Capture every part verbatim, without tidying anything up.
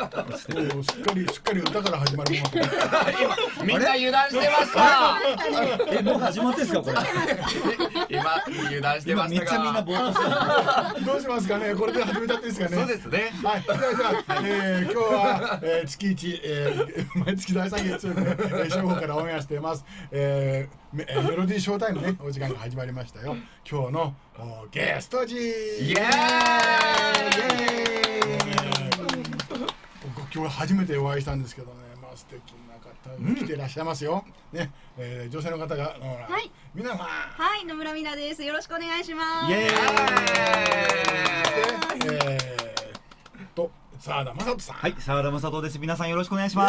もうすっかりすっかり歌から始まるもん。 みんな油断してました。 え、もう始まってんすかこれ。 今油断してましたが。 めっちゃみんなぼーっとしてる。 どうしますかね。これで始めちゃっていいですかね。 そうですね。 はい。じゃあじゃあ、えー、今日は、えー、月一、えー、毎月だいさん月曜日ね、正午からオンエアしています。えー、メ, メロディーショータイムね、お時間が始まりましたよ。今日のゲスト陣。イエーイ。イエーイ。今日初めてお会いしたんですけどね、まあ素敵な方が来ていらっしゃいますよ。うん、ね、えー、女性の方が、はい、みなさん。 はい、野村みなです。よろしくお願いします。 イエーイ。 えー、と澤田雅人さん。 はい、澤田雅人です。皆さんよろしくお願いします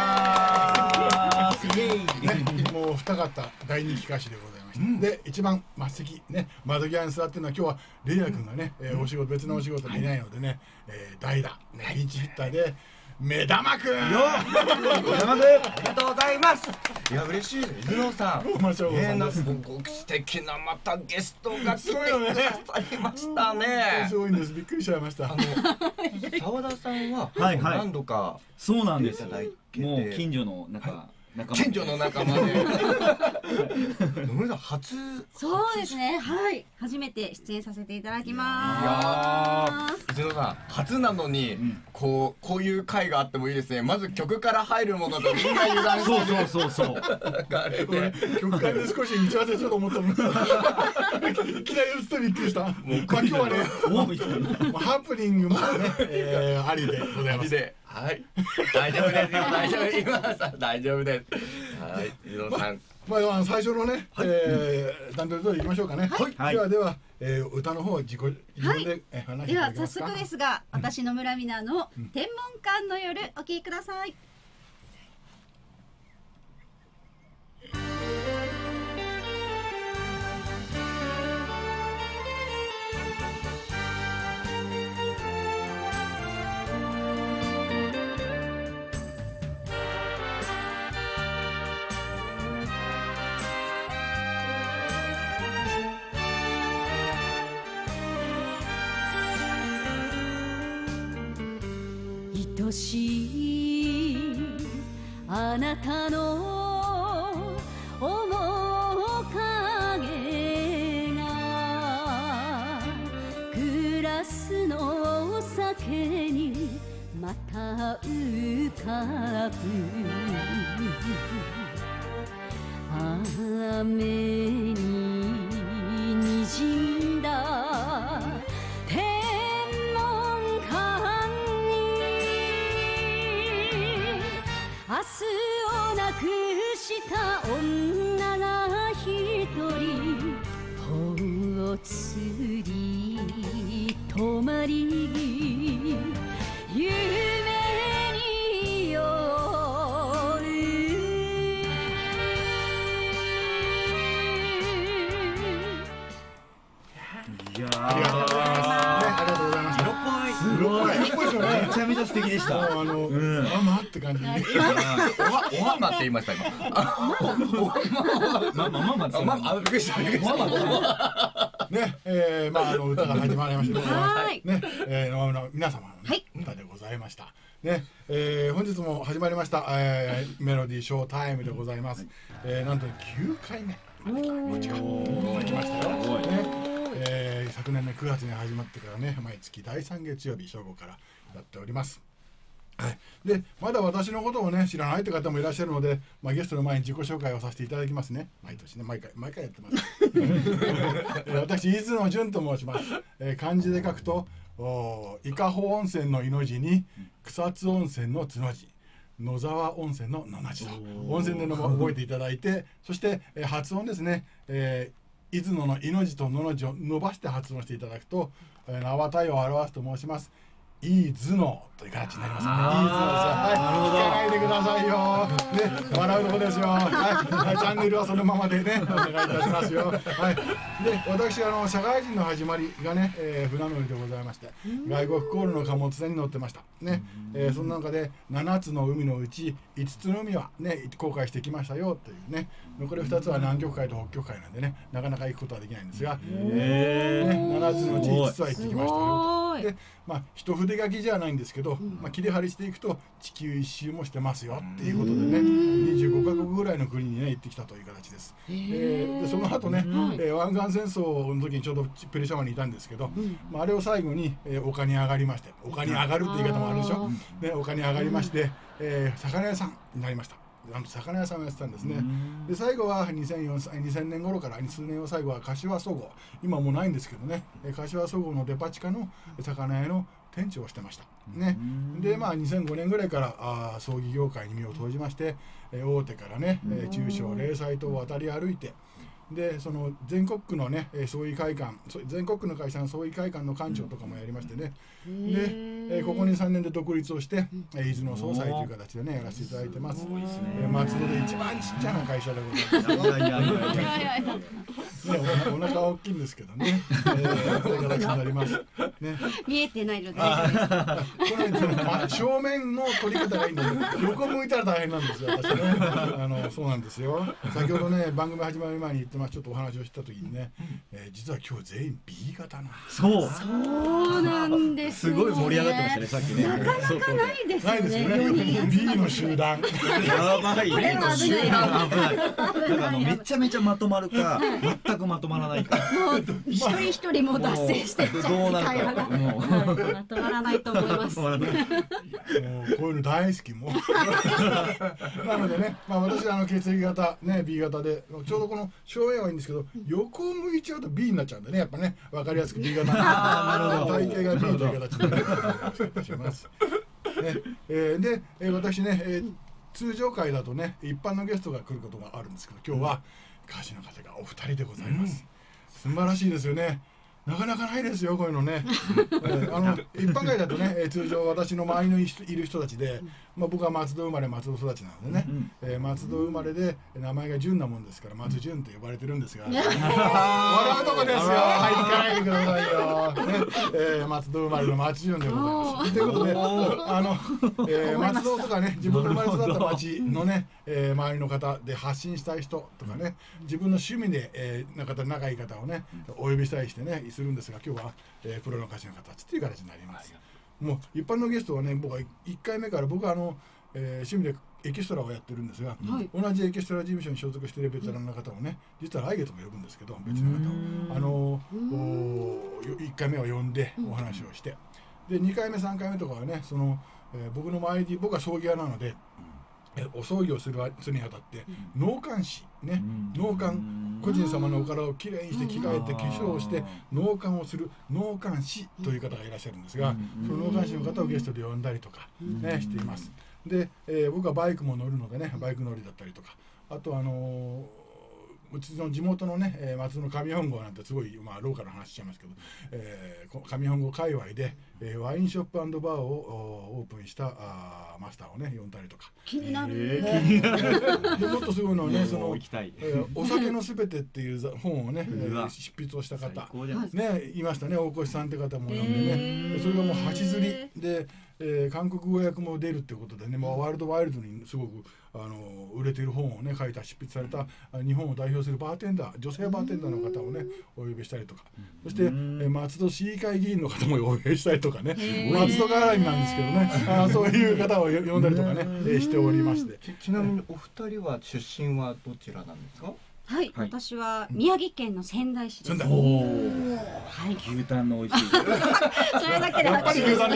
。イエーイ。 ね、もう二方大人気歌手でございました。うん、で一番末席ね、窓際に座ってるのは今日はレイヤ君がね、うん、えー、お仕事別のお仕事でいないのでね、えー、代打ね、ピンチヒッターで。目玉くん。よ。 目玉くん。ありがとうございます。いや嬉しい。伊野さん。 えなすごく素敵なまたゲストが来てくださいましたね。 すごいんです。びっくりしちゃいました。あの澤田さんは何度かそうなんです。もう近所のなんか。 近所の仲間で。野村さん初。 そうですね。はい。初めて出演させていただきます。 伊野さん初なのにこうこういう会があってもいいですね。まず曲から入るものとみんな油断してる。 そうそうそうそう。 曲からで少し打ち合わせしようと思ったの。いきなり打つとびっくりした。もう今日はね、ハプニングもねありでございます。 はい、大丈夫ですよ、大丈夫、今さん大丈夫です。はい、伊野さん。 まあ、まあ、最初のね、段取り通り行きましょうかね。はい、では、では、えー、歌の方、自己、自分で、え、話していただけますか。 では、早速ですが、私野村みなの天文館の夜、お聴きください。愛しいあなたの面影がグラスのお酒にまた浮かぶ雨ににじんだ天文館明日をなくした女が一人ぽつり泊まり夢に酔ういやー、 ありがとうございます。ありがとうございます。 色っぽい。すごい。めちゃめちゃ素敵でした。 あの、ママって感じ。 おはまって言いました今。おはま。ママママ。ママ。びっくりした。びっくりした。 ね、ええ、まあ、あの歌が始まりました。 はい。 ね、ええ、皆様の歌でございました。ね、ええ、本日も始まりました。ええ、メロディーショータイムでございます。ええ、なんときゅうかいめ。こちら。来ましたよ。ね。えー、昨年のくがつに始まってからね、毎月だいさん月曜日正午からやっております。はい、でまだ私のことをね知らないという方もいらっしゃるので、まあ、ゲストの前に自己紹介をさせていただきますね。毎年ね、毎回毎回やってます。私伊豆の潤と申します。えー、漢字で書くと伊香保温泉のいの字に草津温泉のつの字、野沢温泉ののの字と温泉での覚えていただいて、そして、えー、発音ですね、えー出雲のいの字とのの字を伸ばして発音していただくと、名は体を表すと申します。いずのという形になりますね。いずのですよ。はい、聞かないでくださいよ。ね、笑うとこですよ。はい、チャンネルはそのままでね、お願いいたしますよ。はい。で、私あの社会人の始まりがね、えー、船乗りでございまして、外国航路の貨物船に乗ってました。ね、えー、その中でななつの海のうちいつつの海はね航海してきましたよというね。残りふたつは南極海と北極海なんでね、なかなか行くことはできないんですが、えーね、ななつのうちいつつは行ってきましたよと。で、まあ一筆筆書きじゃないんですけど、まあ、切り張りしていくと地球一周もしてますよっていうことでね、にじゅうごカ国ぐらいの国にね行ってきたという形です。えー、でその後ね、えー、湾岸戦争の時にちょうどペルシャ湾にいたんですけど、まあ、あれを最後に、えー、丘に上がりまして、丘に上がるって言い方もあるでしょ、ね、丘に上がりまして、えー、魚屋さんになりました。なんと魚屋さんをやってたんですね。で最後はにせんよねん頃から数年を最後は柏そごう、今もうないんですけどね、柏そごうのデパ地下の魚屋の店長をしてましたね。でまあにせんごねんぐらいからあ葬儀業界に身を投じまして、大手からね中小零細と渡り歩いて、でその全国区のね葬儀会館、全国区の会社の葬儀会館の館長とかもやりましてね、でここにさんねんで独立をして伊豆の総裁という形でねやらせていただいてます。松戸で一番ちっちゃな会社でございます。いやいやいやね、お腹大きいんですけどね、こういう形になります。ね、 見えてないので。 これ正面の撮り方がいいんで、横向いたら大変なんですよ。私ね、あのそうなんですよ。先ほどね番組始まる前に言ってまあちょっとお話をした時にね、えー、実は今日全員 ビー 型なんです。 そう。 そうなんです。 すごい盛り上がってましたねさっきね。 なかなかないですね。 ないですよね。ビー の集団。 やばい。 これは危ない。 危ない。なんかあのめちゃめちゃまとまるか全くまとまらないか。 もう一人一人もう脱線してっちゃう。 どうなるか。 会話がもうまとまらないと思います。 もうこういうの大好きもう。なのでね、まあ私あの血液型ね ビー 型でちょうどこの正面はいいんですけど、横を向いちゃうと ビー になっちゃうんでね、やっぱねわかりやすく ビー 型。体型が ビー という形になります。ね、えー、で、えー、私ね、えー、通常回だとね一般のゲストが来ることがあるんですけど、今日は歌手の方がお二人でございます。素晴らしいですよね。なかなかないですよこういうのね。えー、あの一般会だとね、えー、通常私の周りにいる人たちで、まあ、僕は松戸生まれ松戸育ちなのでね、うんえー、松戸生まれで名前が純なもんですから松純って呼ばれてるんですが、笑うとこですよ。はい行かないでくださいよ。ね、えー、松戸生まれの松純でございます。ということで、あの、えー、松戸とかね自分の生まれ育った町のね、えー、周りの方で発信したい人とかね、自分の趣味で、えー、仲仲いい方をねお呼びしたりしてねするんですが、今日は、えー、プロの歌手の方っていう形になります。もう一般のゲストはね、僕はいっかいめから僕はあの、えー、趣味でエキストラをやってるんですが、はい、同じエキストラ事務所に所属しているベテランの方をね、実は来月も呼ぶんですけど、別の方をあのいっかいめは呼んでお話をして、でにかいめさんかいめとかはね、その、えー、僕の周りに僕は葬儀屋なので。お葬儀をするにあたって納棺師ね、納棺個人様のお体をきれいにして着替えて化粧をして納棺をする納棺師という方がいらっしゃるんですが、その納棺師の方をゲストで呼んだりとかねしています。で、えー、僕はバイクも乗るのでね、バイク乗りだったりとか、あとあのーうちの地元のね、えー、松戸の上本郷なんてすごい、まあ、ローカルな話しちゃいますけど、えー、上本郷界隈で、えー、ワインショップ&バーをオープンしたあーマスターをね呼んだりとか。 気になる、 ね、でもっとすごいのはね、その、えー、お酒のすべてっていう本をね、えー、執筆をした方ねいましたね、大越さんって方も呼んでね、それがもう端釣りで、えー、韓国語訳も出るってことでね、まあ、ワールドワイルドにすごくあの売れている本をね書いた執筆された日本を代表するバーテンダー、女性バーテンダーの方をねお呼びしたりとか、そして、えー、松戸市議会議員の方もお呼びしたりとかね、松戸絡みなんですけどね、あそういう方を呼んだりとかね、えー、しておりまして、 ち, ちなみにお二人は出身はどちらなんですか？ はい、はい、私は宮城県の仙台市です。 仙台。おー、はい、 牛タンの美味しい。 それだけで拍手ですね。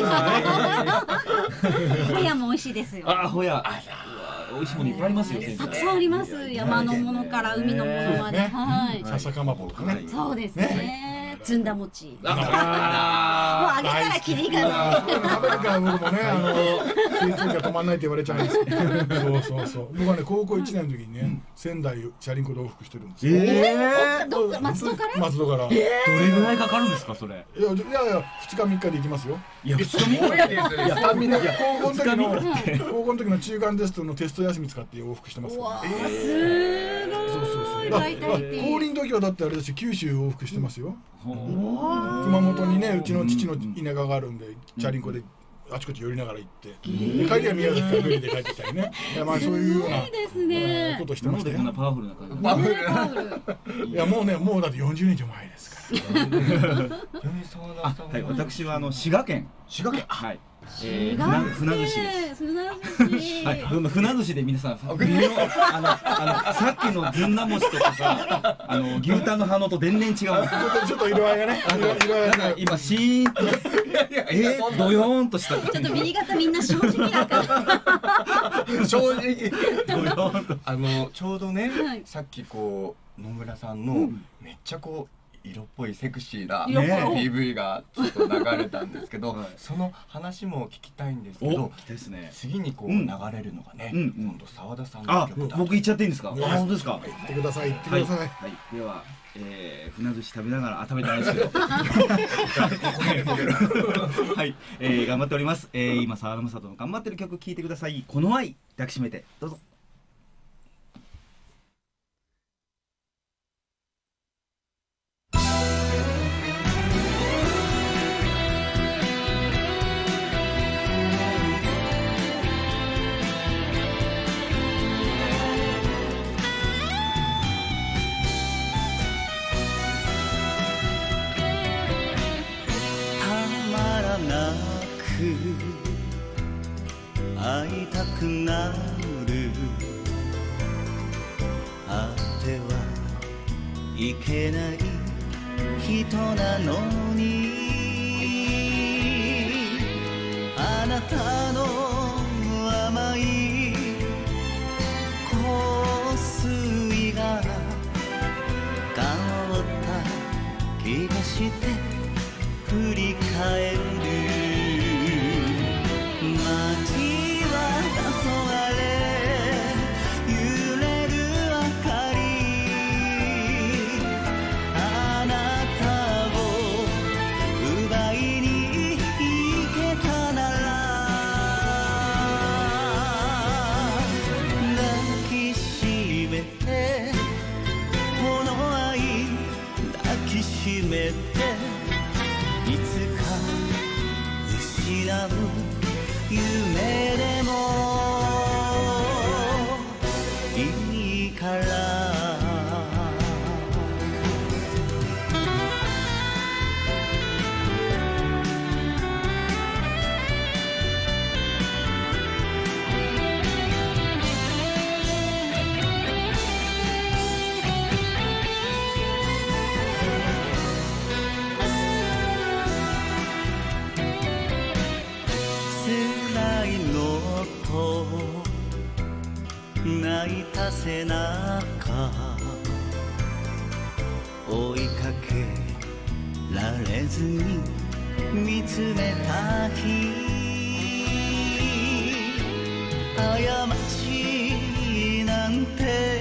ホヤも美味しいですよ。 あ、ホヤ。美味しいものいっぱいありますよ。 たくさんあります。山のものから海のものまで。はい。 笹かまぼとかね。 そうですね。ずんだ餅。もうあげたらキリがない。 食べるから僕もね、あの成長が止まんないって言われちゃうんですけど。そうそうそう。僕はね高校いちねんの時にね仙台チャリンコで往復してるんですよ。 ええ。どっか松戸から？ 松戸から。どれぐらいかかるんですかそれ？ いやいやふつかみっかで行きますよ。 いやふつかみっかで。いや高校の時の高校の時の中間テストのテスト休み使って往復してますから。 ええ。そうそうそう。 高輪の時はだってあれですよ、九州往復してますよ。熊本にねうちの父の田舎があるんでチャリンコであちこち寄りながら行って、帰りは宮崎からフェリーで帰ってきたりね、まあそういうようなことしてましたよ。 パワフルな感じ。 パワフル。 いやもうねもうだってよんじゅうねん以上前ですから。 あ、はい、私はあの滋賀県。 滋賀県。 はい。えー、船船寿司です。 船寿司。 はい、船寿司で皆さん、あの、あの、さっきのずんだ餅とかさ、あの、牛タンの反応と全然違う。ちょっと色合いがね。色合いが今シーンと。えー、ドヨーンとした。 ちょっと右肩みんな正直だから。 正直。あの、ちょうどね、さっきこう、野村さんの、めっちゃこう。色っぽいセクシーな ピーブイ がちょっと流れたんですけど、その話も聞きたいんですけど、次にこう流れるのがね、今度澤田さんの曲だ。 僕言っちゃっていいんですか？本当ですか？ 言ってください、言ってください。はい、 では船寿司食べながら、あ、食べてないですけど、はい、頑張っております。今澤田雅人の頑張ってる曲聴いてください。この愛抱きしめて、どうぞ。 会いたくなるあってはいけない人なのにあなたの甘い香水が香った気がして振り返る夢でもいいから泣いた背中追いかけられずに見つめた日過ちなんて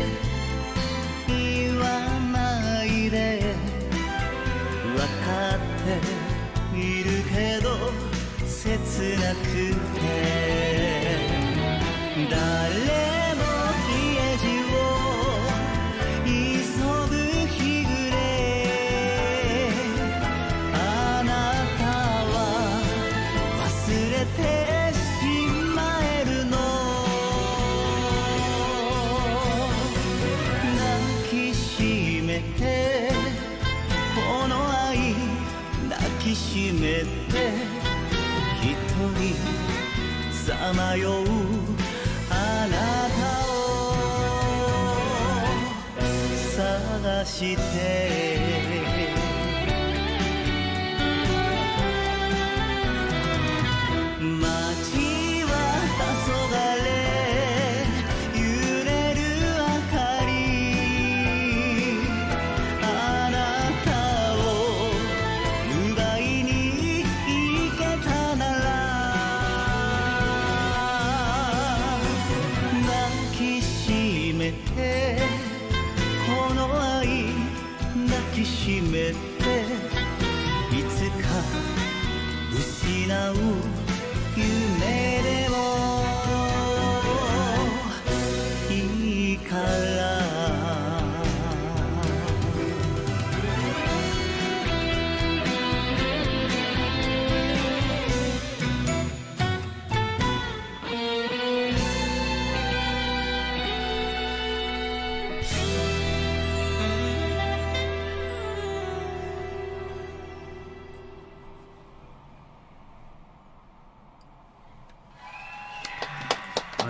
言わないで分かっているけど切なくて誰も家路を急ぐ日暮れあなたは忘れてしまえるの抱きしめてこの愛抱きしめて一人さまようあなたを探して街は黄昏揺れる明かりあなたを奪いに行けたならこの愛抱きしめていつか失う夢でもいいから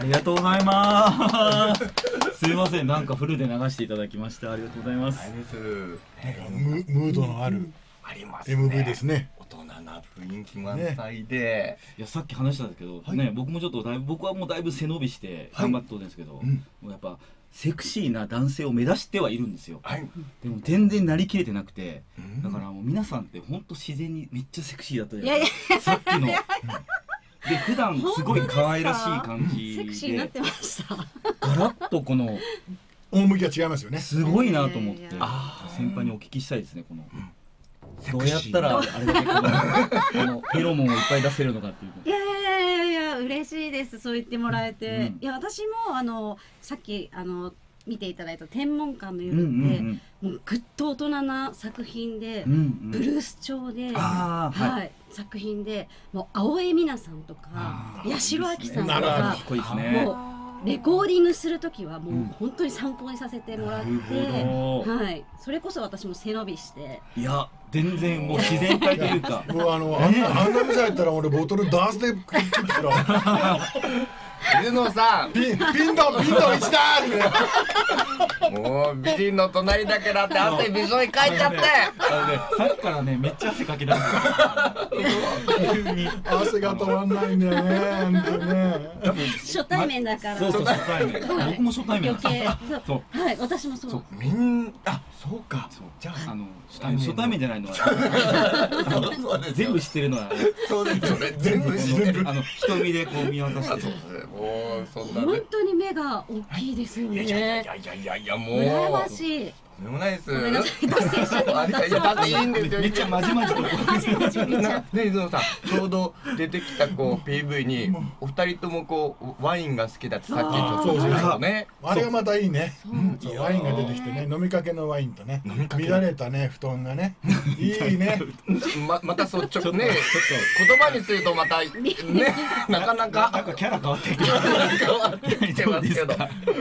ありがとうございます。すいません、なんかフルで流していただきましてありがとうございます。 ムムードのあるありますエムブイ ですね。 大人な雰囲気満載で、 いやさっき話したんですけどね、僕もちょっとだいぶ僕はもうだいぶ背伸びして頑張ってるんですけど、もうやっぱセクシーな男性を目指してはいるんですよ。でも全然なりきれてなくて、だからもう皆さんって本当自然にめっちゃセクシーだったじゃないですか。さっきの。で普段すごい可愛らしい感じでセクシーになってました。 ガラッとこの趣が違いますよね。 すごいなと思って先輩にお聞きしたいですね。このどうやったらあれだけこのあのフェロモンをいっぱい出せるのかっていう。 いやいやいやいや嬉しいです。そう言ってもらえて、いや私もあのさっきあの見ていただいた天文館の夜ってもうぐっと大人な作品でブルース調で、はい、作品でもう青江三奈さんとか八代亜紀さんとかもうレコーディングする時はもう本当に参考にさせてもらって、はい、それこそ私も背伸びして。 いや全然もう自然体というか、 もうあのあんなあんな店入ったら俺ボトルダースで食ってきたら。 水野さん、 ピンピンドピンド一だーって。 もう美人の隣だけだって汗びしょにかいちゃって。 さっきからねめっちゃ汗かき出す。 汗が止まんないんだよね。 初対面だから。 そうそう初対面。僕も初対面。 余計。そう。はい、私もそう。 みんあそうか。 じゃああの初対面じゃないのは全部知ってるのは。 そうですよね。全部知ってる。 あの瞳でこう見渡して。 もうそんなね。 本当に目が大きいですよね。 いやいやいやいやいやもう。 羨ましい。 とんでもないです。 ごめんなさい、脱線しちゃった。 いやだっていいんですよ。 めっちゃまじまじと。 まじまじめっちゃ。 ね水野さん、ちょうど出てきたこう ピーブイ にお二人ともこうワインが好きだってさっきちょっとおっしゃったよね。 あれがまたいいね。ワインが出てきてね、飲みかけのワインとね、乱れたね布団がね、いいね。 ままたそっちょね、言葉にするとまたねなかなかなんかキャラ変わってきて変わってきてますけど。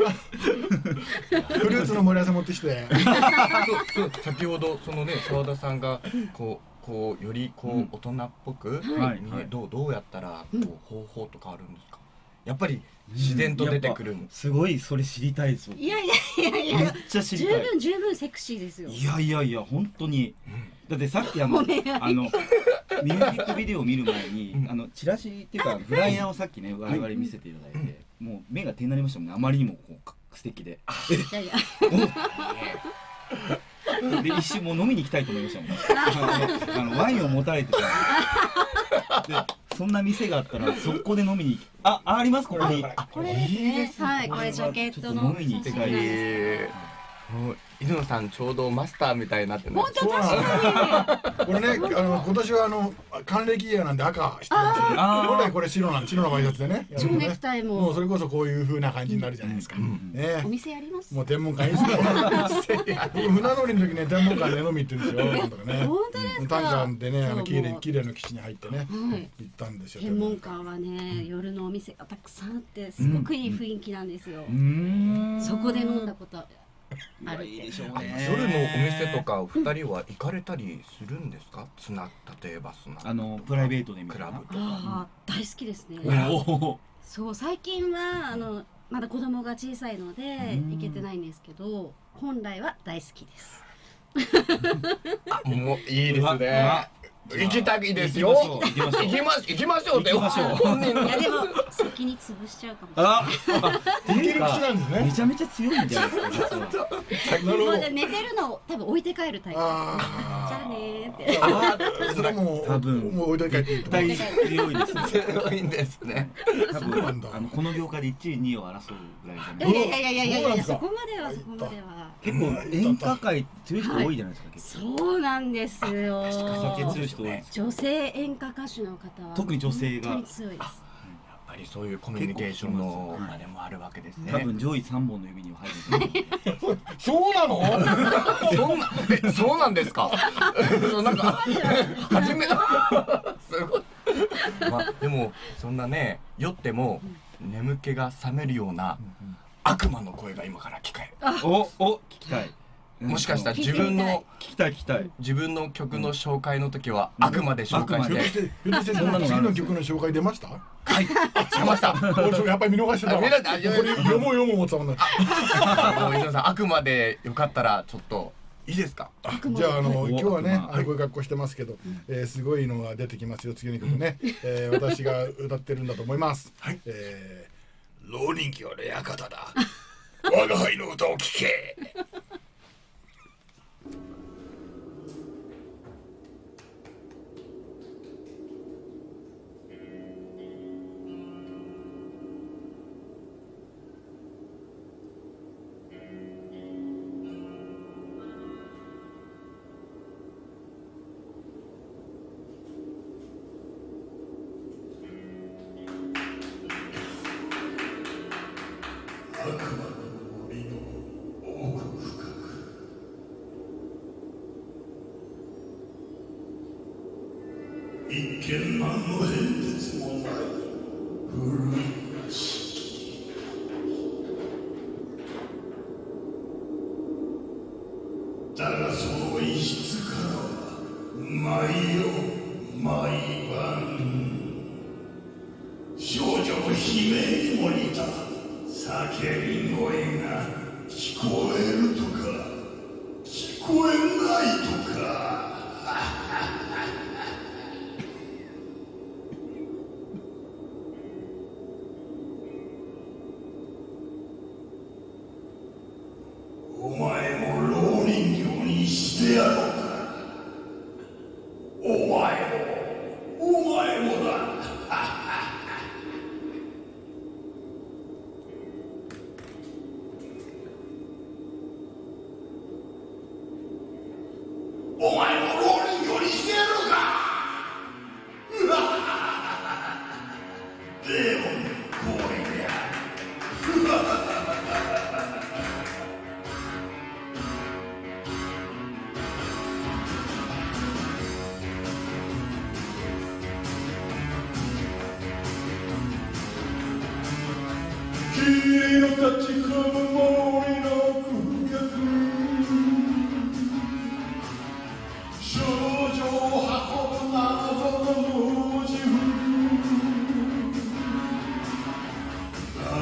フルーツの盛り合わせ持ってきて。 そう先ほどそのね澤田さんがこうこうよりこう大人っぽくどうどうやったらこう方法とかあるんですか。やっぱり自然と出てくるの。 すごいそれ知りたいです。 いやいやいやいや。 めっちゃ知りたい。 十分十分セクシーですよ。 いやいやいや本当に。だってさっきあのあのミュージックビデオを見る前にあのチラシっていうかフライヤーをさっきね我々見せていただいて、もう目が点になりましたもんね。あまりにもこう素敵で。 いやいや。 で一瞬もう飲みに行きたいと思いましたもん。あのワインを持たれてた。でそんな店があったらそこで飲みにあありますここに。 これですね。はい、これジャケットの。 飲みに行って帰り。 犬野さんちょうどマスターみたいになってます。 本当確かに。 これね、あの今年はあの還暦イヤーなんで赤してるんですけど、本来これ白なん白のワイシャツでね。 蝶ネクタイも。 もうそれこそこういう風な感じになるじゃないですか。ね。 お店やります。 もう天文館いいですね。船乗りの時ね天文館で飲み行ってるんですよ。なんとかね。 本当ですか。 タンカーでね、あの綺麗綺麗の基地に入ってね、行ったんですよ。 天文館はね、夜のお店がたくさんあってすごくいい雰囲気なんですよ。そこで飲んだことある。 いいでしょうね。 夜のお店とか二人は行かれたりするんですか。スナ例えばスナあのプライベートでクラブとか。 ああ大好きですね。そう最近はあのまだ子供が小さいので行けてないんですけど、本来は大好きです。 もういいですね。行きたいですよ。行きましょう。行きましょうって。本人いやでも先に潰しちゃうかも。 あ、 っていうかめちゃめちゃ強いんじゃないですか。 もう寝てるのを多分置いて帰るタイプ。じゃあねって。 ああ、それも多分もう置いといて帰って強いですね。 強いんですね。 多分あのこの業界でいちいにいを争うぐらいじゃない。 いやいやいやいやいやそこまではそこまでは。 結構演歌界強い人多いじゃないですか。 そうなんですよ。 酒強い人多いです。 女性演歌歌手の方は特に女性が本当に強いです。 やっぱりそういうコミュニケーションのあれもあるわけですね。 多分上位三本の指には入る。 そうなの？ そんなえそうなんですか。なんか初めすごい。まあでもそんなね酔っても眠気が覚めるような悪魔の声が今から聞かれる。 おお聞きたい。 もしかしたら自分の聞きたい聞きたい自分の曲の紹介の時はあくまで紹介してひょっとして次の曲の紹介出ました？ はい、しました。 俺それやっぱり見逃してたわ。読もう読もう思ってたもんね。 石野さん、あくまでよかったらちょっといいですか。 じゃああの今日はね、こういう格好してますけど、すごいのが出てきますよ。次の曲ね、私が歌ってるんだと思います。浪人記はレア方だ。我が輩の歌を聴け。一見何の変哲もない古い屋敷。だがその一室からは毎夜毎晩少女の悲鳴にも似た叫び声が聞こえるとか聞こえないとか。お前も浪人形にしてやろうか。お前もお前もだ。お前も浪人形にしてやろうか。でもこれである。君の立ち込む森の空脚、少女を運ぶ謎の文字符。誰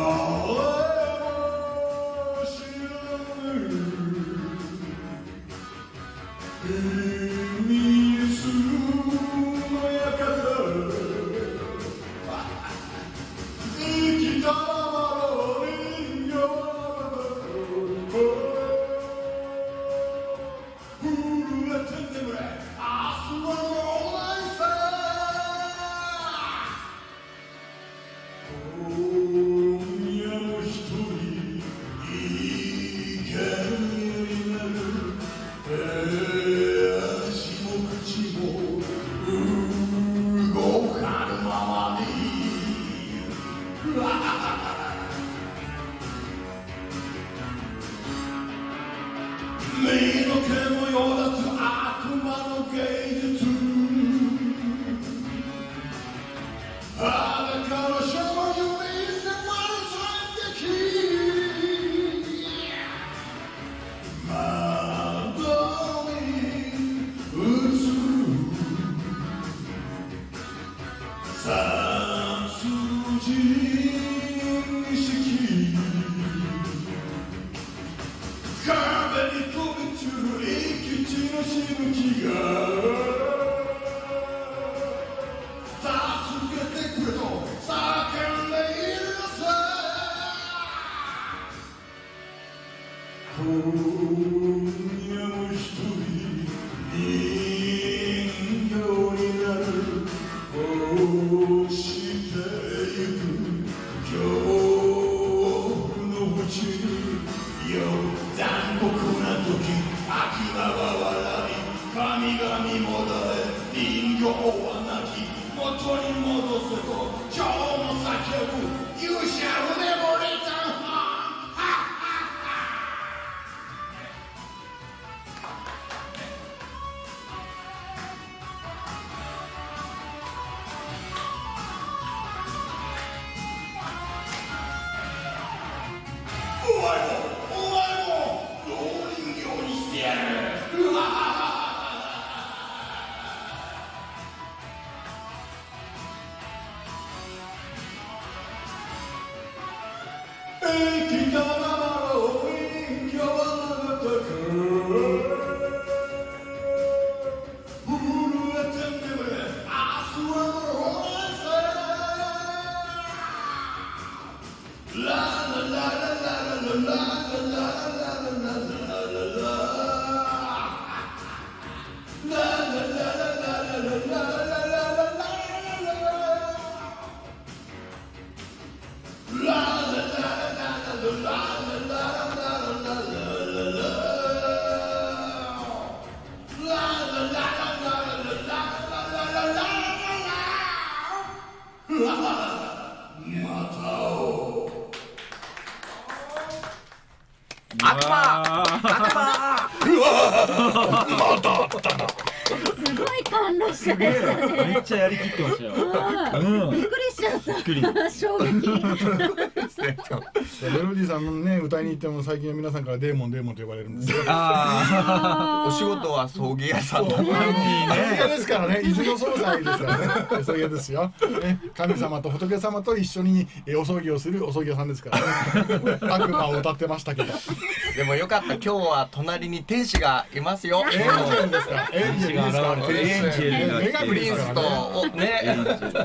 も知らぬ秘密の館。生きたままの人形震えて眠れ、明日はもうないさ。今夜も一人生けるになる。足も口も動かぬままに。目の毛もよだつ悪魔の芸術。裸の少女に迫る惨劇。窓に映る殺人式。壁に飛び散る生き血のしぶきが助けてくれと叫んでいるさ。今夜も一人人形になる。落ちてゆく恐怖のうちによ残酷な時、悪魔は笑い神々もだえ、人形は泣き元に戻せと今日も叫ぶ勇者うねぼれちゃん。お前もお前も浪人形にしてやる。 まだあったな。 すごい感動してましたね。 めっちゃやりきってましたよ。 びっくりしちゃった。 びっくり。 衝撃。 メロディーさんのね歌いに行っても最近は皆さんからデーモンデーモンと呼ばれるんですよ。 ああ、お仕事は葬儀屋さんだ。 葬儀屋ですからね、伊豆の総裁ですからね、葬儀屋ですよ。ね、神様と仏様と一緒にお葬儀をするお葬儀屋さんですからね。悪魔を歌ってましたけど。 でもよかった、今日は隣に天使がいますよ。 エンジェルですか。エンジェルですか。 エンジェルがメガプリンスとね。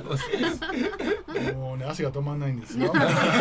もうね足が止まんないんですよ。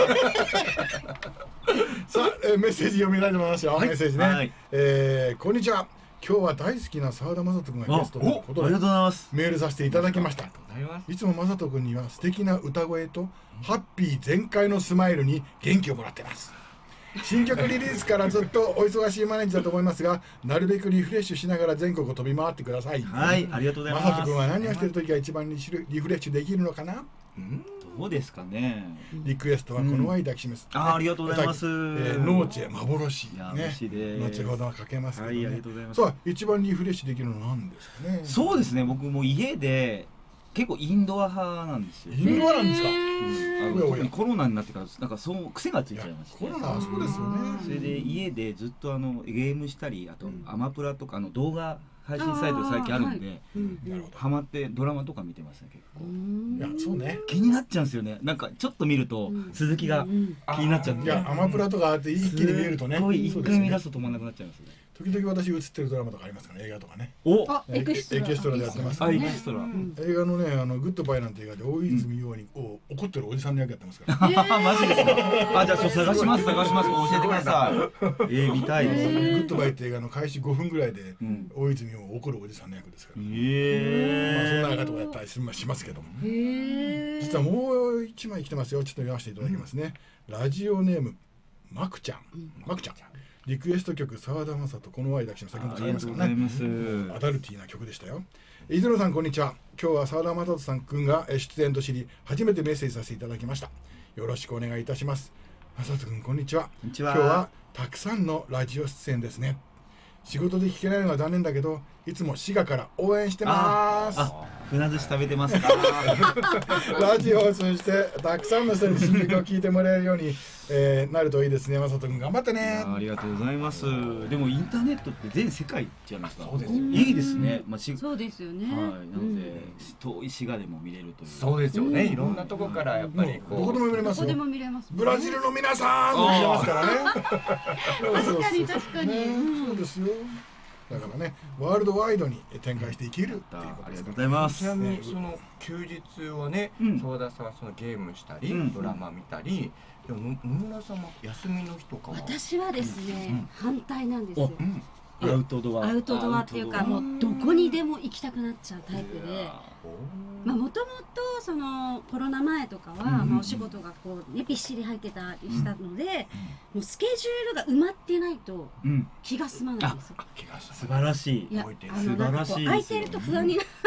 さあ、えー、メッセージ読みたいと思いますよ。メッセージね。はい、えー、こんにちは。今日は大好きな澤田雅人君がゲストということでメールさせていただきました。いつも雅人君には素敵な歌声とハッピー全開のスマイルに元気をもらっています。新曲リリースからずっとお忙しい毎日だと思いますが、なるべくリフレッシュしながら全国を飛び回ってください。 はい、ありがとうございます。 雅人君は何をしている時が一番リフレッシュできるのかな。 どうですかね。 リクエストはこの愛抱きしめす。 あ、ありがとうございます。 ノーチェ幻ね。後ほどはかけますけどね。 はい、ありがとうございます。 さあ、一番リフレッシュできるのは何ですかね。 そうですね。僕も家で結構インドア派なんですよ。 インドアなんですか。 特にコロナになってからなんかそう癖がついちゃいまして。 コロナはそうですよね。 それで家でずっとあのゲームしたり、あとアマプラとかあの動画配信サイト最近あるんで、ハマってドラマとか見てますね結構。 いや、そうね。 気になっちゃうんですよね。なんかちょっと見ると続きが気になっちゃって。 いや、アマプラとかあって一気に見えるとね。 一回見出すと止まらなくなっちゃいますね。 時々私映ってるドラマとかありますから、映画とかね。 お、 エキストラでやってます。 エキストラ。 映画のね、あのグッドバイなんて映画で大泉洋に怒ってるおじさんの役やってますから。 マジですか。あ、じゃあ探します探します。教えてください。ええ、見たいです。 グッドバイって映画の開始ごふんぐらいで大泉洋怒るおじさんの役ですから。 ええ。 まあそんな映画とかやったりしますけども。実はもう一枚来てますよ。ちょっと見ましていただきますね。ラジオネームマクちゃん。マクちゃん。リクエスト曲澤田雅人この愛抱きしめ先ほど使いますからね。アダルティーな曲でしたよ。伊豆野さんこんにちは。今日は澤田雅人さん君が出演と知り初めてメッセージさせていただきました。よろしくお願いいたします。雅人君こんにちは。今日はたくさんのラジオ出演ですね。仕事で聞けないのが残念だけどいつも滋賀から応援してます。 船寿司食べてますか。 ラジオを通じてたくさんの人に新曲を聴いてもらえるように、えー、なるといいですね。雅人君頑張ってね。 ありがとうございます。でもインターネットって全世界じゃないですか。そうですよね。いいですね。まあしそうですよね。 はい。なので遠い滋賀でも見れるという。 そうですよね。いろんなとこからやっぱりこうどこでも見れますよ。 どこでも見れます。 ブラジルの皆さんも見れますからね。 確かに確かに。 そうですよ。だからね、ワールドワイドに展開していけるっていうことです。 ありがとうございます。 ちなみにその休日はね、澤田さんはそのゲームしたり、ドラマ見たり、でも野村さんも休みの日とかは。 私はですね、反対なんですよ。 アウトドア。 アウトドアっていうかもうどこにでも行きたくなっちゃうタイプで。まあもともとそのコロナ前とかはまあお仕事がこうねびっしり入ってたりしたので、もうスケジュールが埋まってないと気が済まないんですよ。 素晴らしい。 いや、あのなんかこう空いてると不安になる。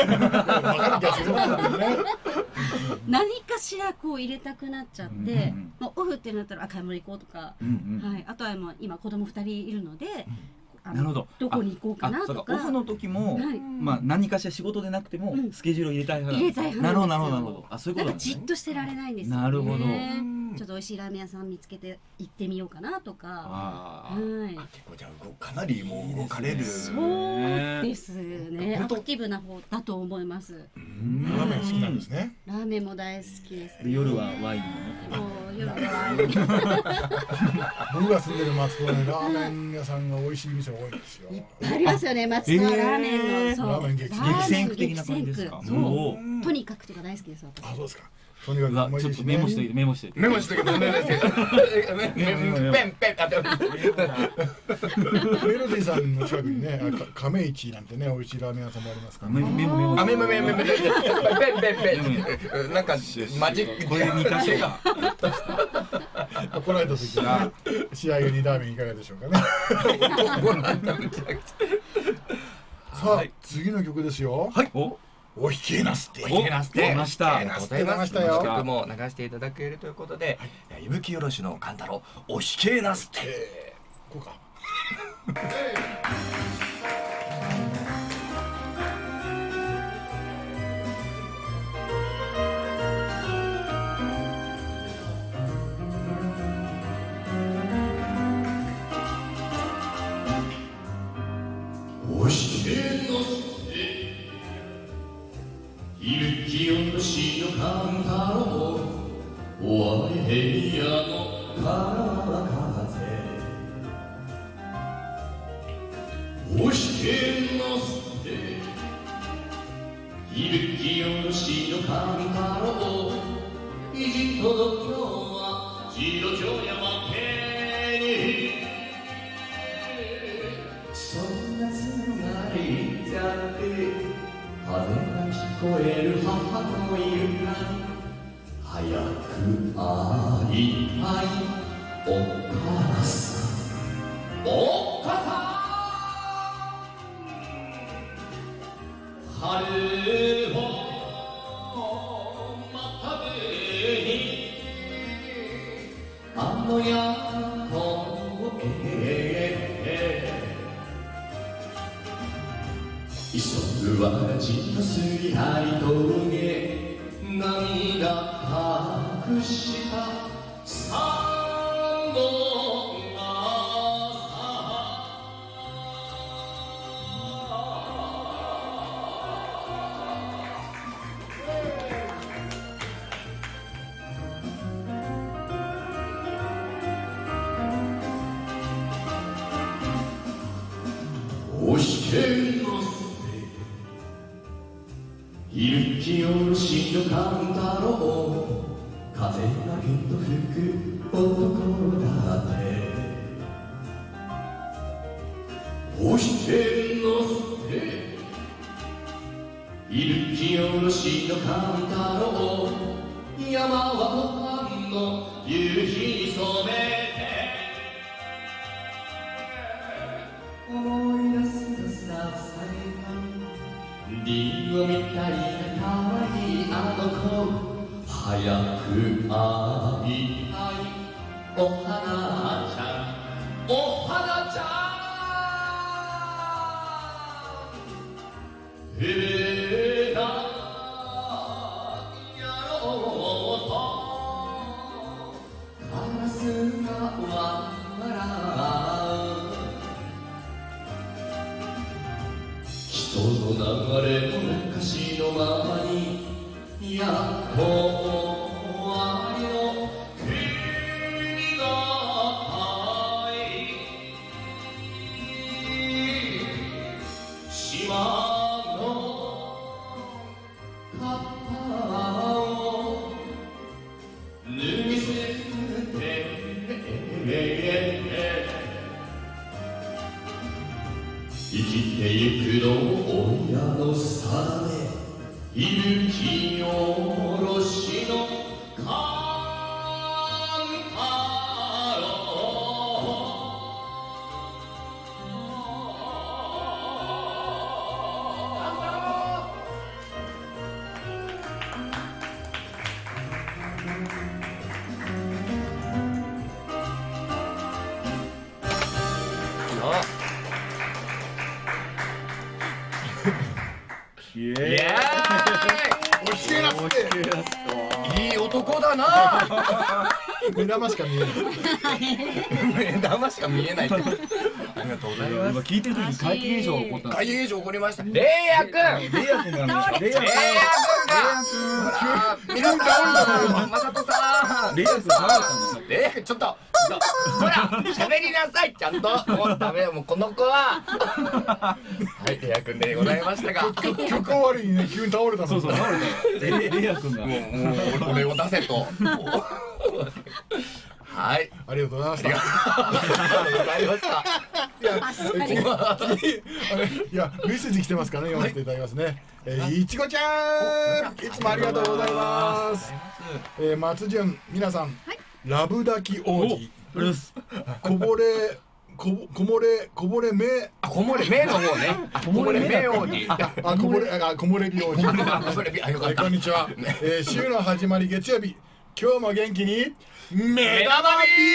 何かしらこう入れたくなっちゃって、もうオフってなったら買い物行こうとか、はい。あとはもう今子供ふたりいるので。 なるほど。 どこに行こうかなとか。 オフの時も、まあ何かしら仕事でなくてもスケジュールを入れたい派。 入れたい派。 なるほどなるほどなるほど。あ、そういうことなんかじっとしてられないんですよね。 なるほど。 ちょっと美味しいラーメン屋さん見つけて行ってみようかなとか。はい。 結構じゃあかなりもう動かれる。 そうですね。アクティブな方だと思います。 ラーメン好きなんですね。 ラーメンも大好きです。 夜はワイン。 夜はワイン。 僕が住んでる松戸にラーメン屋さんが美味しい店多いんですよ。 ありますよね、松戸はラーメンの。そう。 ラーメン激戦区的な感じですか。 そう。とにかくとか大好きです。 あ、そうですか。とにかくちょっとメモしてメモしてメモしてメモしてペンペンあとメロディーさんの近くにね亀市なんてね美味しいラーメン屋さんもありますからメモメモメモあメモメモメモペンペンペンなんかマジックこれにか所がこの間時は試合後にラーメンいかがでしょうかね。さあ次の曲ですよ。 はい。 おひけなすって。 おひけなすって。 出ました。 出ましたよ。 曲も流していただけるということで、伊吹よろしの勘太郎おひけなすって。 こうか。 吉野勘太郎我平野の川風押して乗せて伊吹吉野勘太郎意地届きょうは次郎長山家にそんなつがりじゃって風が聞こえる母の言うが早く会いたいお母さんお母さん春をまたべにあのやこへ急ぐわじのすり張り峠涙隠した三本押して乗せて伊吹吉野勘太郎風がけんと吹く男だって押して乗せて伊吹吉野勘太郎山は湖畔の夕日に染めて思い出すとささげたリンゴみたいな可愛いあの子早く会いたいお花ちゃんお花ちゃんええなやろうとカラスが笑う人の流れの昔のままにやっと終わりの君が愛島のカッパを脱ぎ捨て生きてゆくの親の定め伊吹おろしの勘太郎イエーイ教えなくていい男だな目玉しか見えない目玉しか見えないってありがとうございます今聞いてる時に怪奇現象が起こったんです怪奇現象起こりましたレイヤくんレイヤくんがあるんですかレイヤくんレイヤくんが皆さんマサトさんレイヤくん倒れたんですかレイヤくんちょっとちょっとほら喋りなさいちゃんともうダメもうこの子ははいレイヤくんでございましたが曲終わりにね急に倒れたのそうそう倒れたレイレイヤくんがもうもう俺を出せとはいありがとうございましたありがとうございましたいやあれいやメッセージ来てますからね読ませていただきますねえーいちごちゃんいつもありがとうございますえー松潤皆さんラブ抱き王子こぼれここもれこぼれ目あこもれ目の方ねこもれ目王子あこぼれあこもれ美王子こもれ美あよかったこんにちはえー週の始まり月曜日今日も元気に目玉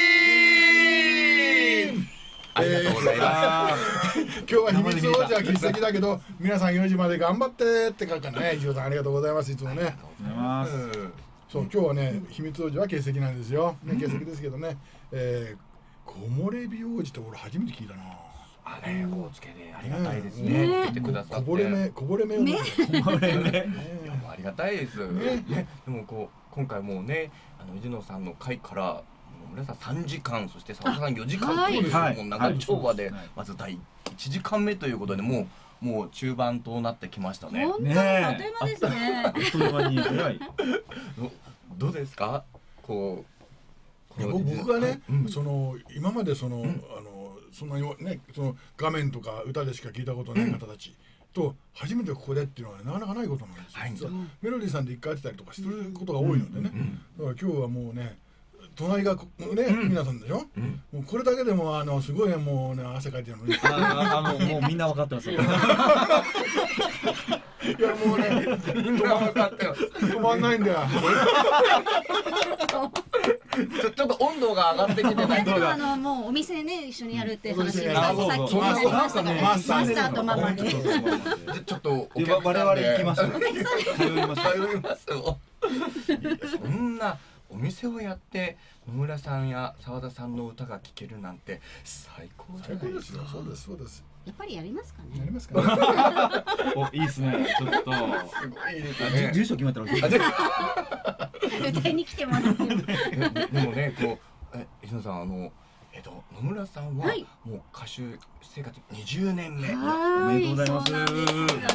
ビームありがとうございます今日は秘密王子は欠席だけど皆さんよじまで頑張ってって書くからね一応さんありがとうございますいつもねそう今日はね秘密王子は欠席なんですよね欠席ですけどねえー、木漏れ日王子って俺初めて聞いたなあれこうつけてありがたいですね。言ってくださって。 こぼれ目こぼれ目をね。 こぼれ目。ありがたいです。ね、でもこう今回もうね、あの藤野さんの回から村さんさんじかん、そして澤田さんよじかんというもう長丁場でまずだいいちじかんめということで、もうもう中盤となってきましたね。 本当にあっという間ですね。 あっという間に早い。 どうですか？こう僕がね、その今までそのあのそんなにね、その画面とか歌でしか聞いたことない方たちと初めてここでっていうのはなかなかないことなんですよ。メロディーさんで一回やってたりとかすることが多いのでね。だから今日はもうね、隣がね皆さんでしょ。もうこれだけでもあのすごいもうね汗かいてるのに。 あのもうみんな分かってますよ。 いやもうね、みんな分かってます。止まんないんだよ。 ちょちょっと温度が上がってきてないとあのもうお店ね一緒にやるって話さっきになりましたね。マスターとママで。 ちょっとお客さんで我々行きましょう。 通います通いますよ。そんなお店をやって野村さんや澤田さんの歌が聴けるなんて最高じゃないですか。 そうですそうです。 やっぱりやりますかね。 やりますかね。 お、いいですね。ちょっとすごいですね。 住所決まったら歌いに来てもらって。 でもね、こうえ石野さん、あのえっと野村さんはもう歌手生活にじゅうねんめ。 おめでとうございます。 ありがとうございます。すごいです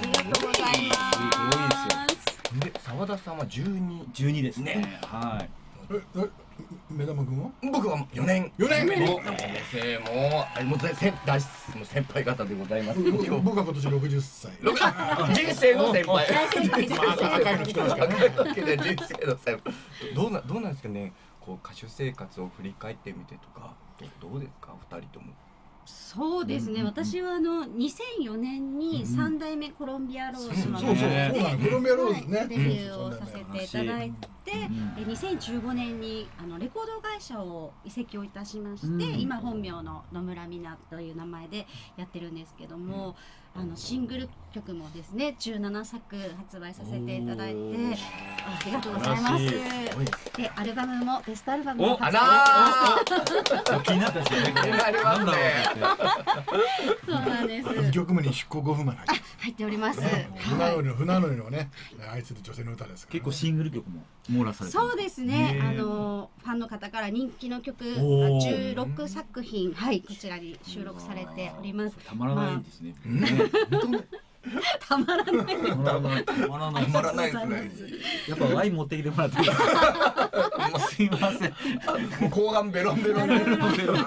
よ。 で澤田さんはじゅうに、 じゅうにですね。はい。 え、目玉君は？ 僕はよねん。 よねん。 もうもう先輩方でございます。 僕は今年ろくじゅっさい。 人生の先輩。 赤いの着てますからね。 人生の先輩。どうなどうなんですかね。こう歌手生活を振り返ってみてとかどうですか二人とも。 そうですね、私はあのにせんよねんに三代目コロンビアローズのそうそうコロンビアローズねデビューをさせていただいて、にせんじゅうごねんにあのレコード会社を移籍をいたしまして、今本名の野村美奈という名前でやってるんですけども、あのシングル曲もですねじゅうななさく発売させていただいてありがとうございます。でアルバムもベストアルバムも発売しました。 気になったですよね。 気になりますね。 そうなんです。 にきょくめに出航ごふんまで入っております。 船乗りの船乗りのね愛する女性の歌ですから。 結構シングル曲も網羅されてる。 そうですね。あのファンの方から人気の曲じゅうろくさくひん、はい、こちらに収録されております。 たまらないですね。 たまらない。 たまらない。たまらない。 たまらないですね。 やっぱワイン持ってきてもらって。すいません。 後半ベロンベロンベロンベロン。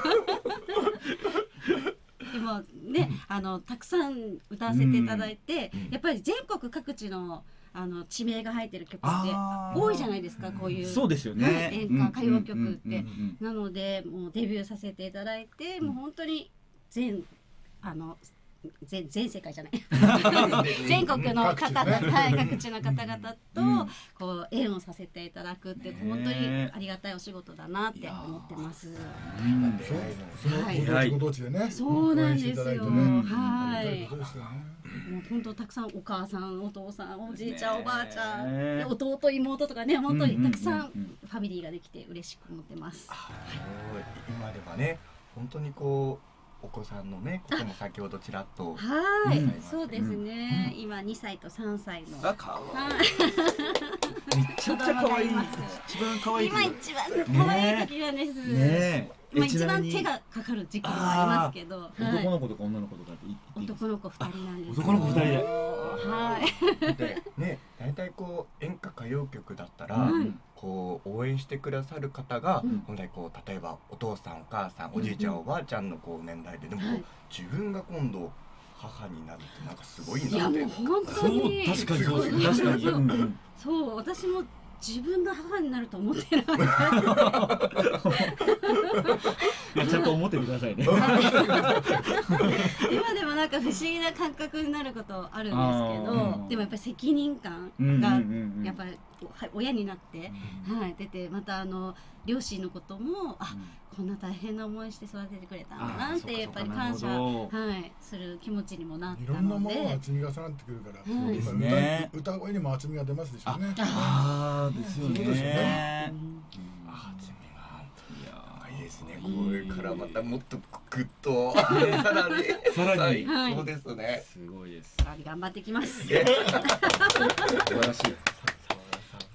でもね、あのたくさん歌わせていただいて、やっぱり全国各地のあの地名が入ってる曲って多いじゃないですか、こういうそうですよね、 演歌歌謡曲って。なのでもうデビューさせていただいて、もう本当に全あの全全世界じゃない全国の方々、はい、各地の方々とこう縁をさせていただくって本当にありがたいお仕事だなって思ってます。 そのご当地でね、 そうなんですよ。はい。もう本当たくさんお母さん、お父さん、おじいちゃん、おばあちゃん、弟、妹とかね、本当にたくさんファミリーができて嬉しく思ってます。 今ではね、本当にこう。お子さんのね、ことも先ほどちらっと。 はい、そうですね。今にさいとさんさいの。 あ、可愛い。めちゃくちゃ可愛い。一番可愛い。 今一番可愛い時なんです。ね。今一番手がかかる時期もありますけど。 男の子とか女の子とかって男の子二人なんです。 男の子二人で。 はい。 で、ね、大体こう演歌歌謡曲だったら。こう応援してくださる方が、本来こう例えばお父さんお母さんおじいちゃんおばあちゃんのこう年代ででも自分が今度母になるってなんかすごいなって。 いやもう本当に確かにそうです確かにそう私も自分が母になると思ってなかったいやちゃんと思ってくださいね今でもなんか不思議な感覚になることあるんですけど、でもやっぱり責任感がやっぱり親になって、はい、出てまたあの両親のこともあこんな大変な思いして育ててくれたんだなってやっぱり感謝、はい、する気持ちにもなったので、いろんなものが積み重なってくるから、はい、今 歌, ね、歌声にも厚みが出ますでしょうね。 ああですよね。ですよね。 厚みがいいですね。これからまたもっとグッとさらにさらに、 そうですね。 すごいです。 頑張ってきます。 素晴らしい。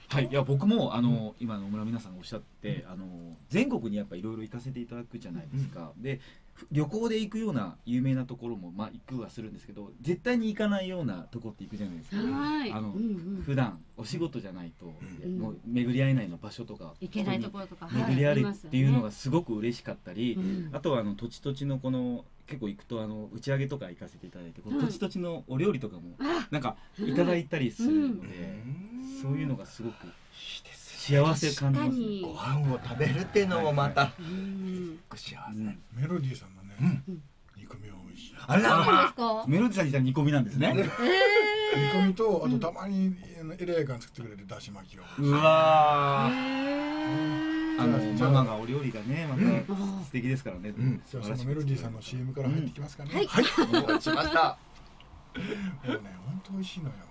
はい、いや僕もあの、うん、今野村皆さんがおっしゃってあの全国にやっぱいろいろ行かせていただくじゃないですか、うん、で旅行で行くような有名なところもまあ行くはするんですけど絶対に行かないようなとこって行くじゃないですか、 はい、 あの、うんうん、普段お仕事じゃないと、うん、もう巡り合えないの場所とか行けないところとか巡り合えるっていうのがすごく嬉しかったり、はい、あとはあの土地土地のこの結構行くとあの打ち上げとか行かせていただいて、この土地土地のお料理とかもなんかいただいたりするので、そういうのがすごく幸せ感じますね。 ご飯を食べるっていうのもまた幸せ。 メロディーさんのね煮込みは美味しい。 あら、メロディーさんにしたら煮込みなんですね。 煮込みとあとたまにエレガン作ってくれるだし巻きを。 うわー。あのママがお料理がねまた素敵ですからね。 じゃあそのメロディーさんの シーエム から入ってきますかね。 はい。 お待ちしました。 もうね本当美味しいのよ。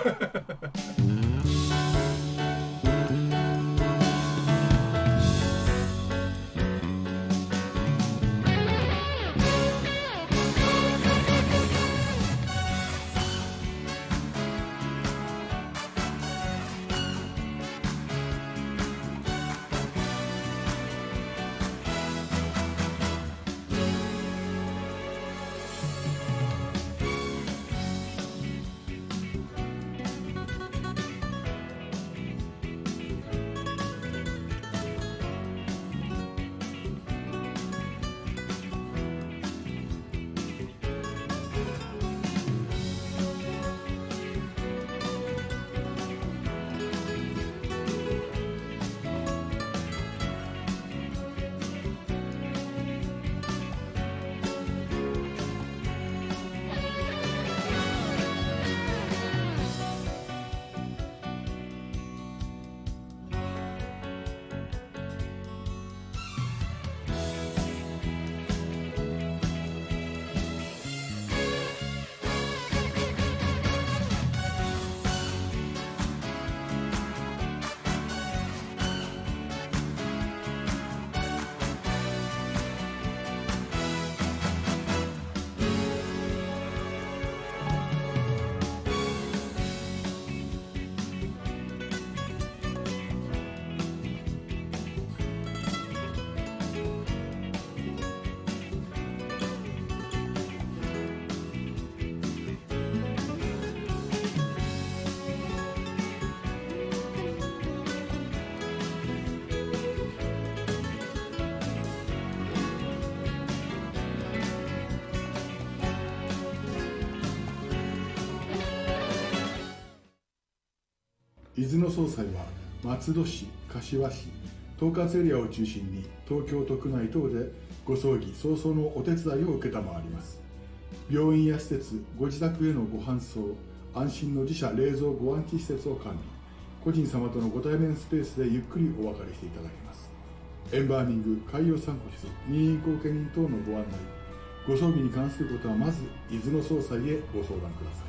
伊豆の総裁は松戸市、柏市、統括エリアを中心に東京都区内等でご葬儀・葬送のお手伝いを承ります。病院や施設、ご自宅へのご搬送、安心の自社冷蔵ご安置施設を完備、個人様とのご対面スペースでゆっくりお別れしていただけます。エンバーミング、海洋散骨室、任意後見人等のご案内、ご葬儀に関することはまず伊豆の総裁へご相談ください。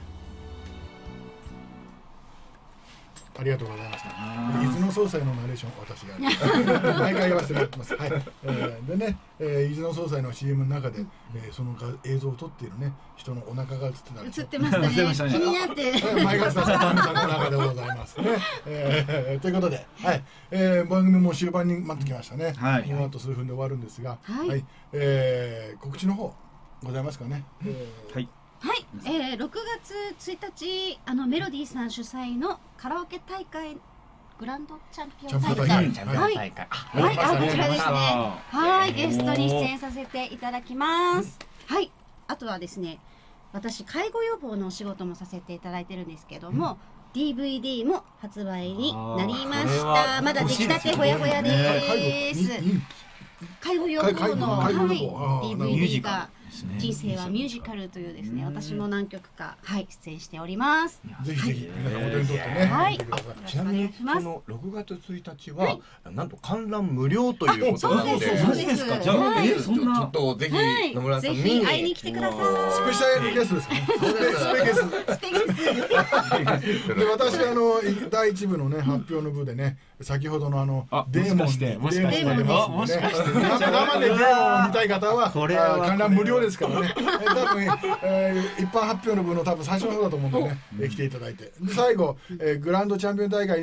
ありがとうございました。伊豆の総裁のナレーション私が毎回言わせてもらってます。はい。えー、でね、えー、伊豆の総裁の シーエム の中で、えー、その映像を撮っているね人のお腹が映ってたり。 映ってましたね。気になって。 前川さんさんの中でございますね。えー、ということで、はい、えー、番組も終盤に待ってきましたね。はい。この後数分で終わるんですが、はい。はい、えー、告知の方ございますかね。えー、 はい。 はい、えー、ろくがつついたちあのメロディーさん主催のカラオケ大会グランドチャンピオン大会、はい、はい、はい、あこちらですね。はい、ゲストに出演させていただきます。はい、あとはですね、私介護予防のお仕事もさせていただいてるんですけども、うん、ディーブイディー も発売になりました。まだ出来たてほやほやです。介護予防の、はい、ディーブイディー が人生はミュージカルというですね、私も何曲かはい出演しております。 ぜひぜひ皆さんお手に取ってね。 はい。 ちなみにこのろくがつついたちはなんと観覧無料ということなので、 そうですか。 じゃあえそんなちょっとぜひ野村さん見に会いに来てください。 スペシャルゲストですね。スペゲス。 スペゲス。 で私あのだいいち部のね発表の部でね、先ほどのあのデーモンでもしかしてもしかして生でデーモンを見たい方は観覧無料ですからね。多分、えー、一般発表の分の多分最初の方だと思うんでね、えー、来ていただいて、で最後、えー、グランドチャンピオン大会にも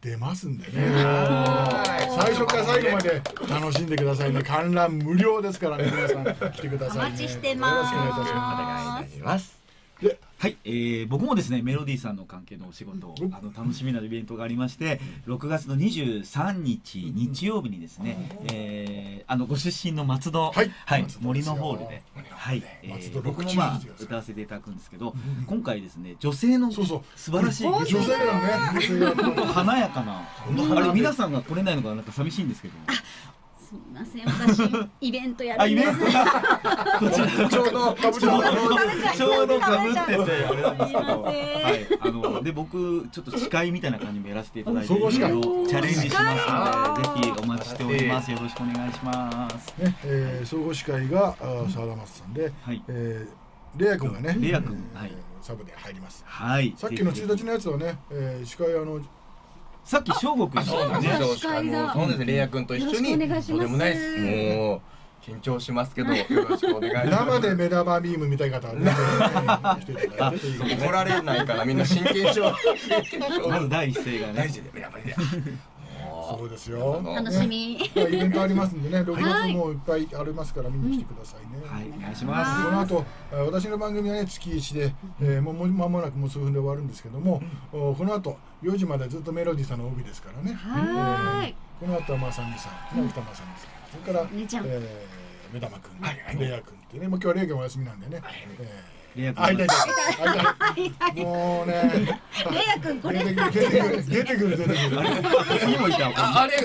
出ますんでね、最初から最後まで楽しんでくださいね。観覧無料ですからね、皆さん来てくださいね。 お待ちしてます。 よろしくお願いいたしおま願いいたします。 で、はい、えー、僕もですねメロディーさんの関係のお仕事をあの楽しみなイベントがありまして、ろくがつのにじゅうさんにち日曜日にですね、えー、あのご出身の松戸、 はいはい、 松戸森のホールで、はい、えー、僕もまあ歌わせていただくんですけど、今回ですね女性のそうそう素晴らしい女性がね、女性が本当華やかな、あれ皆さんが来れないのがなんか寂しいんですけど。 すみません、私イベントやるんです。こちらちょうどかぶちょうどかぶっててあれなんですけど、はい、あので僕ちょっと司会みたいな感じもやらせていただいて、いろいろチャレンジしますので、ぜひお待ちしております。よろしくお願いします。 ね、えー、総合司会が澤田松さんで、はい、えー、レイヤ君がね、 レイヤ君、はい、 サブで入ります。 はい。 さっきのついたちのやつはね、えー、司会あのさっき翔吾君そうなんですよ。そうですね。レイヤ君と一緒にとんでもないです。もう緊張しますけどよろしくお願いします。 生で目玉ビーム見たい方はね、 怒られないからみんな真剣勝負。 まず第一声がね。 大事で目玉で。 そうですよ。 楽しみ。 イベントありますんでね、ろくがつもいっぱいありますから見に来てくださいね。 はい、お願いします。 この後私の番組はね月いちで、えー、もう間もなくもう数分で終わるんですけども、この後よじまでずっとメロディーさんの帯ですからね。 はい。 この後はまさみさん、直田まさみさん、それからえ目玉くん、レイヤくんってね、もう今日はレイヤくんお休みなんでね。 レイヤ君、 あ、いたいた、もうね、 レイヤ君これ出てくる出てくる出てくる出てくる。 にもいた。 あれ、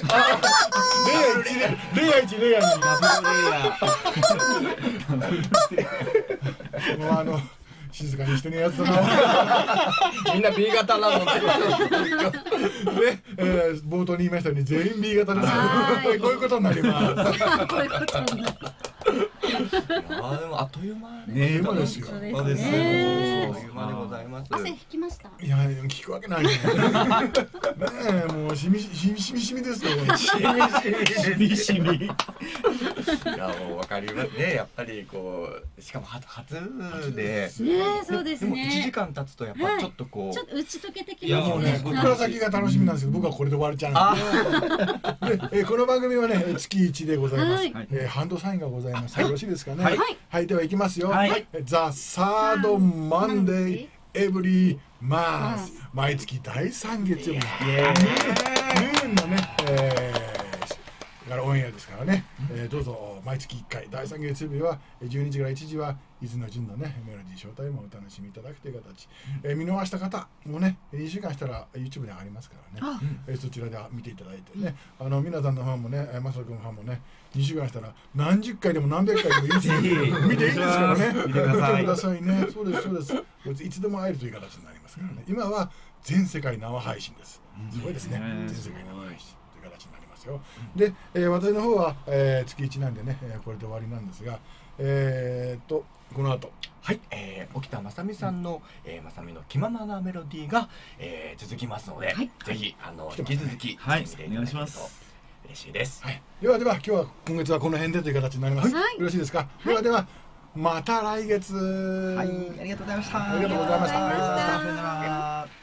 レイヤ一レイヤ二、 ダブルレイヤ。 もうあの静かにしてねやつだな。 みんな ビー 型なので、 冒頭に言いましたように全員 ビー 型です。こういうことになります。 こういうことになる。 あ、でもあっという間ね、今ですよ。 そうですね。 あっという間でございます。 汗引きました。 いや、聞くわけないね。ねえ、もうしみしみしみしみですよ。 しみしみしみ。 いや、もうわかりますね。やっぱりこう、しかも初で。 ね、そうですね。 でもいちじかん経つとやっぱちょっとこう。 ちょっと打ち解けてきます。 いや、もうね、ここから先が楽しみなんですけど、僕はこれで終われちゃうんです。で、この番組はね、月いちでございます。ハンドサインがございます。よろしいですかね。はい、では行きますよ。ザ・サード・マンデー・エブリ・マス。毎月第三月曜日。noonのね、からオンエアですからね。どうぞ毎月いっかい第三月曜日はじゅうにじからいちじは伊豆の陣のねメロディーショータイムをお楽しみいただくという形。見逃した方もね、にしゅうかんしたら YouTube に上がりますからね。そちらで見ていただいてね。あの皆さんのファンもね、マサ君のファンもね、にしゅうかんしたら何十回でも何百回でもいいですよ。見ていいですからね。見てくださいね。そうですそうです。いつでも会えるという形になりますからね。今は全世界生配信です。すごいですね。全世界生配信という形になりますよ。で、えー、私の方は、えー、月いちなんでね、えー、これで終わりなんですが、えー、っとこの後はい、えー、沖田正美さんの、えー、正美の気ままなメロディーが、えー、続きますので、はい、ぜひあの引き続き、 はい、お願いします。 嬉しいです。 はい、ではでは今日は今月はこの辺でという形になります。はい、よろしいですか。はい、ではではまた来月。 はい、ありがとうございました。 ありがとうございました。 さよなら。